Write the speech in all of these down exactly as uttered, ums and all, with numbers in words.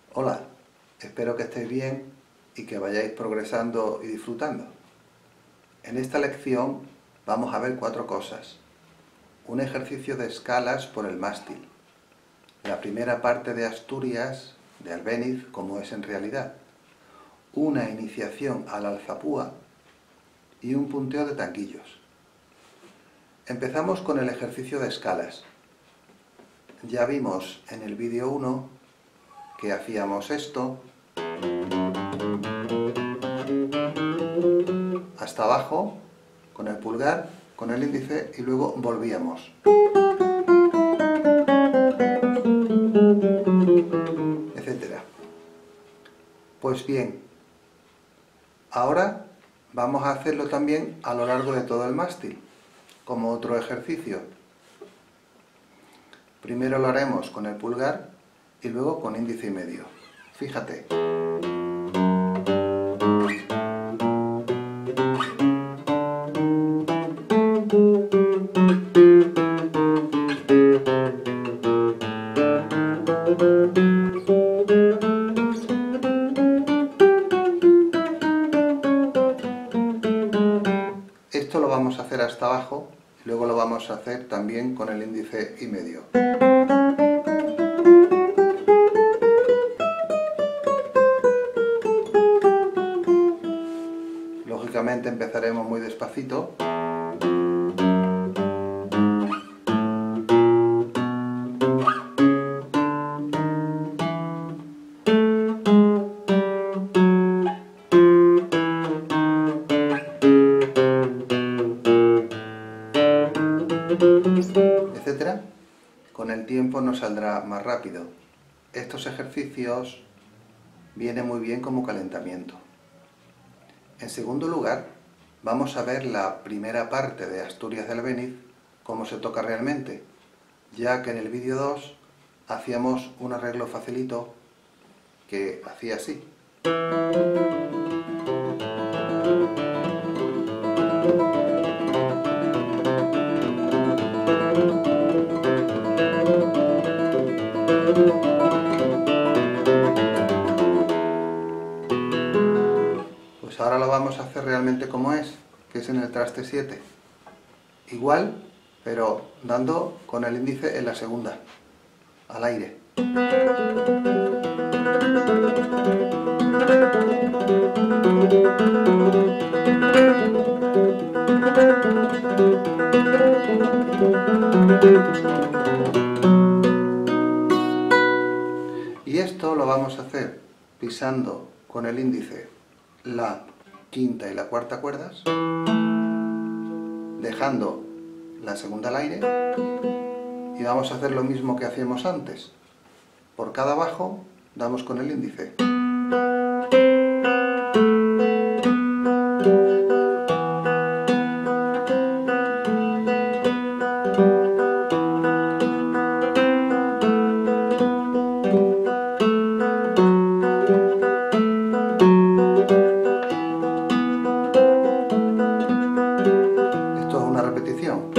Hola, espero que estéis bien y que vayáis progresando y disfrutando. En esta lección vamos a ver cuatro cosas. Un ejercicio de escalas por el mástil. La primera parte de Asturias, de Albéniz, como es en realidad. Una iniciación al alzapúa y un punteo de tanquillos. Empezamos con el ejercicio de escalas. Ya vimos en el vídeo uno que hacíamos esto hasta abajo con el pulgar, con el índice y luego volvíamos. Etcétera. Pues bien, ahora vamos a hacerlo también a lo largo de todo el mástil, como otro ejercicio. Primero lo haremos con el pulgar y luego con índice y medio. Fíjate. Esto lo vamos a hacer hasta abajo y luego lo vamos a hacer también con el índice y medio. Lógicamente empezaremos muy despacito. Etcétera. Con el tiempo nos saldrá más rápido. Estos ejercicios vienen muy bien como calentamiento. En segundo lugar, vamos a ver la primera parte de Asturias de Albéniz, cómo se toca realmente, ya que en el vídeo dos hacíamos un arreglo facilito que hacía así. Pues ahora lo vamos a hacer realmente como es, que es en el traste siete. Igual, pero dando con el índice en la segunda, al aire. Y esto lo vamos a hacer pisando con el índice la quinta y la cuarta cuerdas, dejando la segunda al aire, y vamos a hacer lo mismo que hacíamos antes. Por cada bajo damos con el índice. Esto es una repetición.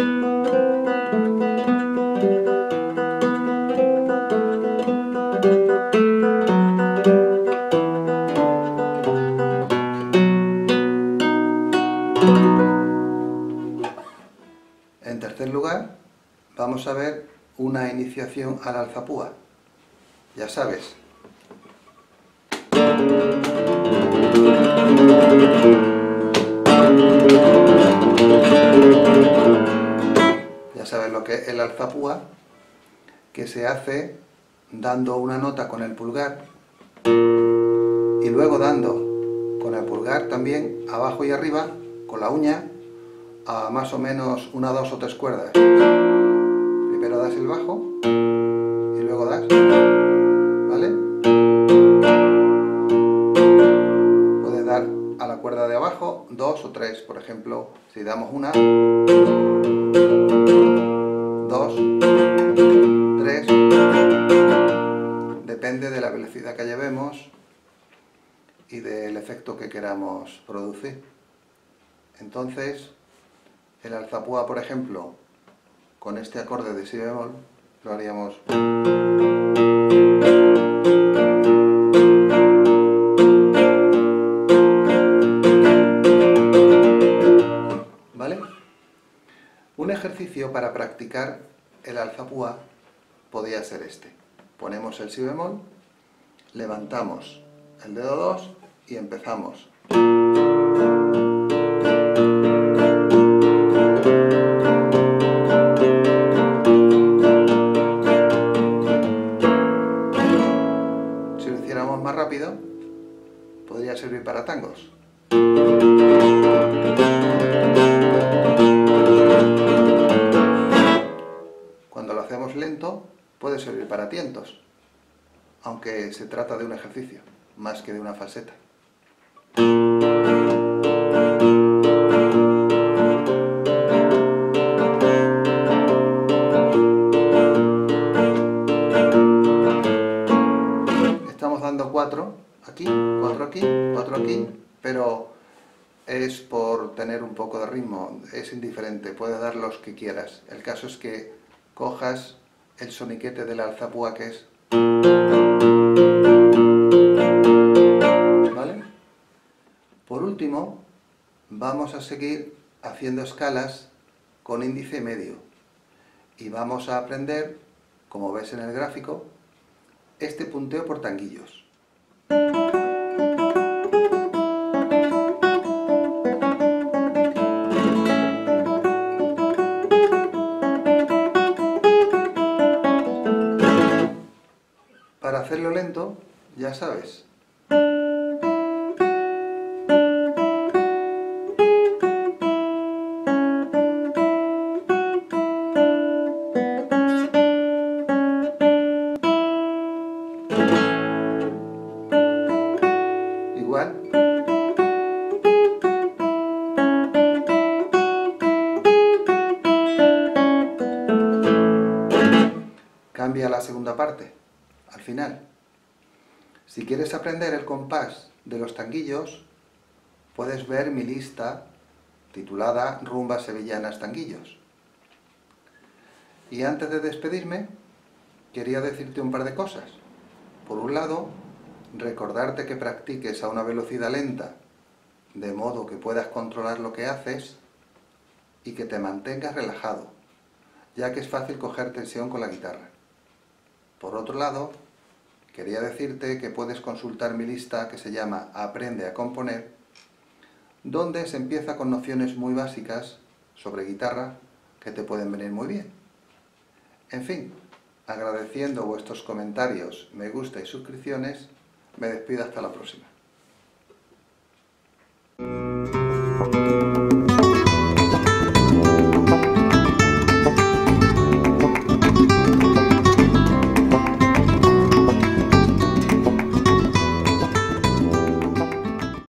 En tercer lugar, vamos a ver una iniciación al alzapúa. Ya sabes. Ya sabes lo que es el alzapúa, que se hace dando una nota con el pulgar y luego dando con el pulgar también abajo y arriba con la uña a más o menos una, dos o tres cuerdas. Primero das el bajo y luego das, ¿vale? Puedes dar a la cuerda de abajo dos o tres, por ejemplo, si damos una, dos, tres, depende de la velocidad que llevemos y del efecto que queramos producir. Entonces, el alzapúa, por ejemplo, con este acorde de si bemol, lo haríamos. vídeo para practicar el alzapúa podría ser este. Ponemos el si bemol, levantamos el dedo dos y empezamos. Si lo hiciéramos más rápido, podría servir para tangos. Cuando lo hacemos lento, puede servir para tientos, aunque se trata de un ejercicio, más que de una falseta. Estamos dando cuatro aquí, cuatro aquí, cuatro aquí, pero es por tener un poco de ritmo, es indiferente, puedes dar los que quieras. El caso es que cojas el soniquete del alzapúa, que es... ¿Vale? Por último, vamos a seguir haciendo escalas con índice medio y vamos a aprender, como ves en el gráfico, este punteo por tanguillos. Para hacerlo lento, ya sabes. Igual. Cambia la segunda parte, al final. Si quieres aprender el compás de los tanguillos, puedes ver mi lista titulada Rumbas Sevillanas Tanguillos. Y antes de despedirme, quería decirte un par de cosas. Por un lado, recordarte que practiques a una velocidad lenta, de modo que puedas controlar lo que haces y que te mantengas relajado, ya que es fácil coger tensión con la guitarra. Por otro lado, quería decirte que puedes consultar mi lista que se llama Aprende a componer, donde se empieza con nociones muy básicas sobre guitarra que te pueden venir muy bien. En fin, agradeciendo vuestros comentarios, me gusta y suscripciones, me despido hasta la próxima.